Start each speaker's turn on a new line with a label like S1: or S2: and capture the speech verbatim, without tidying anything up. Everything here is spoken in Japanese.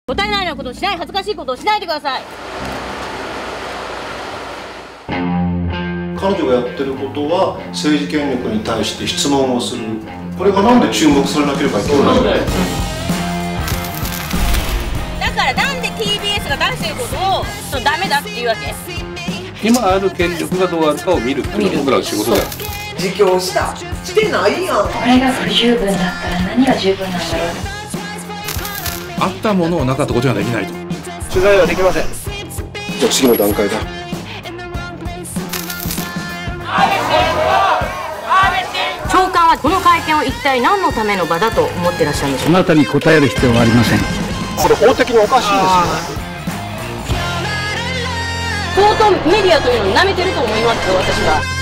S1: 答えないようなことをしない、恥ずかしいことをしないでください。
S2: 彼女がやってることは政治権力に対して質問をする。これがなんで注目されなければいけないの？だ
S1: からなんで ティービーエス が出してることをダメだっていうわけ。
S3: 今ある権力がどうあるかを見るっていうのが僕らの仕事だよ。
S4: 自供したしてないやん。
S5: これが不十分だったら何が十分なんだろう。
S3: あったものをなかったことにはできないと。
S6: 取材はできません。
S2: じゃあ次の段階だ。
S1: 長官はこの会見を一体何のための場だと思ってらっしゃるんでしょうか。
S7: そのあたりに答える必要はありません。
S2: これ法的におかしいですよね。
S1: 相当メディアというのを舐めてると思いますよ、私は。